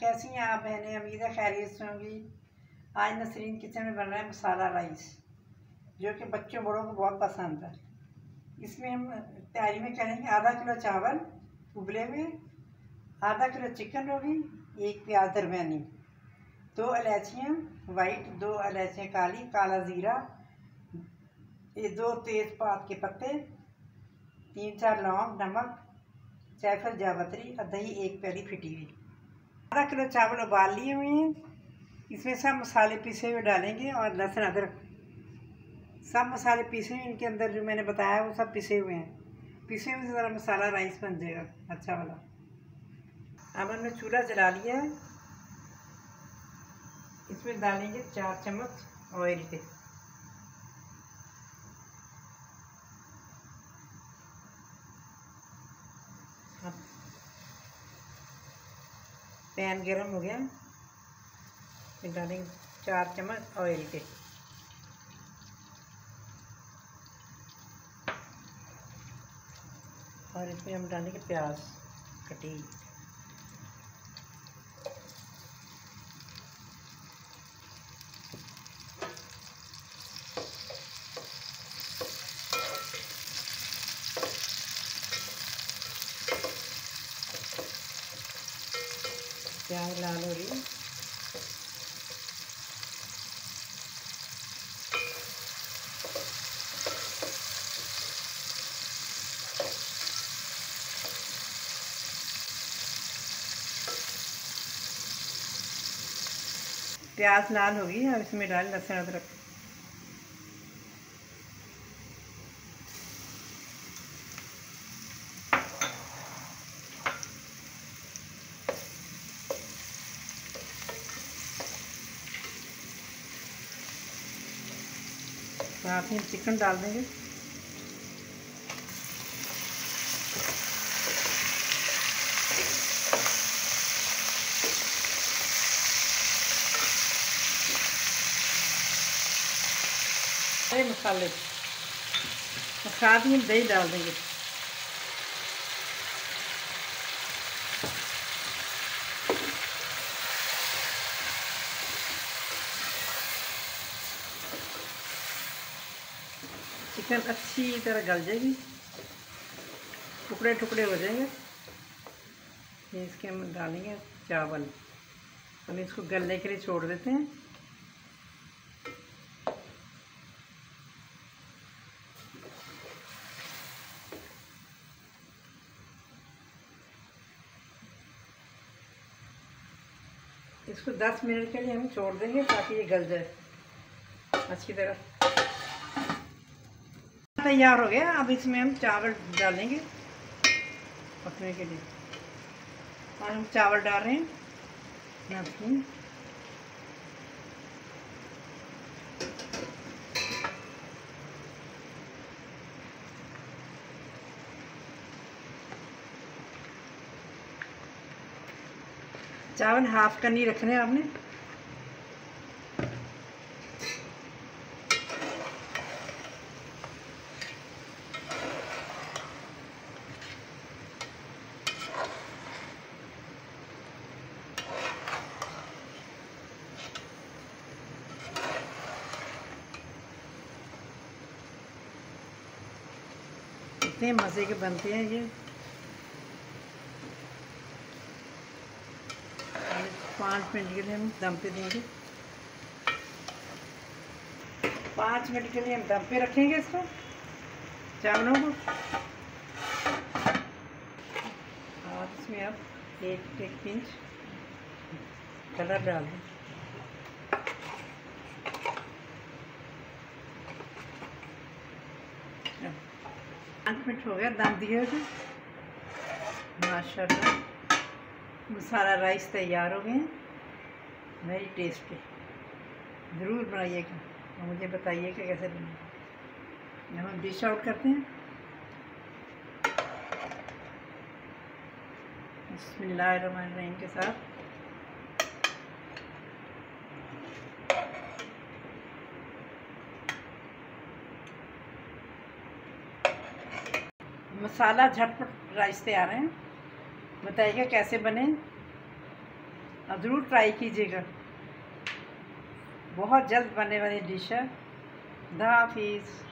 कैसी हैं आप बहनें? उम्मीद है खैरियत से होंगी। आज नसरीन किचन में बन रहा है मसाला राइस, जो कि बच्चों बड़ों को बहुत पसंद है। इसमें हम तैयारी में करेंगे आधा किलो चावल उबले हुए, आधा किलो चिकन होगी, 1 प्याज दरमियानी, 2 इलायचियाँ वाइट, 2 इलायचियाँ काली, काला ज़ीरा, ये 2 तेज़पात के पत्ते, 3-4 लौंग, नमक, जायफल, जावित्री और दही 1 प्याली फिटी हुई। आधा किलो चावल उबाल लिए हुए हैं। इसमें सब मसाले पिसे हुए डालेंगे और लहसुन अदरक, सब मसाले पिसे हुए इनके अंदर जो मैंने बताया वो सब पिसे हुए हैं। पिसे हुए से ज़रा मसाला राइस बन जाएगा अच्छा वाला। अब हमने चूल्हा जला लिया है। इसमें डालेंगे 4 चम्मच ऑयल के। पैन गरम हो गया, फिर डालेंगे 4 चम्मच ऑयल के। और इसमें हम डालेंगे प्याज कटी। प्याज लाल हो रही है। प्याज लाल हो गई और इसमें डाल लहसुन अदरक। साथ ही चिकन डाल देंगे। मसाले साथ ही दही डाल देंगे। चिकन अच्छी तरह गल जाएगी, टुकड़े टुकड़े हो जाएंगे। फिर इसके हम डालेंगे चावल। हम इसको गलने के लिए छोड़ देते हैं। इसको 10 मिनट के लिए हम छोड़ देंगे ताकि ये गल जाए अच्छी तरह। तैयार हो गया। अब इसमें हम चावल डालेंगे पकने के लिए। और हम चावल डाल रहे हैं। चावल हाफ करनी रखने आपने। इतने मज़े के बनते हैं ये। 5 मिनट के लिए हम दम पे देंगे। 5 मिनट के लिए हम दम पे रखेंगे इसको, चावलों को। और इसमें अब एक पिंच कलर डाल दें। 5 मिनट हो गया दम दिए थे। माशाल्लाह मसाला राइस तैयार हो गए हैं। Very tasty. ज़रूर बनाइएगा और मुझे बताइएगा कैसे बने। अब हम डिश आउट करते हैं। बिस्मिल्लाहिर्रहमानिर्रहीम के साथ मसाला झटपट राइस तैयार है। बताइएगा कैसे बने। और ज़रूर ट्राई कीजिएगा। बहुत जल्द बनने वाली डिश है। खुदा हाफिज़।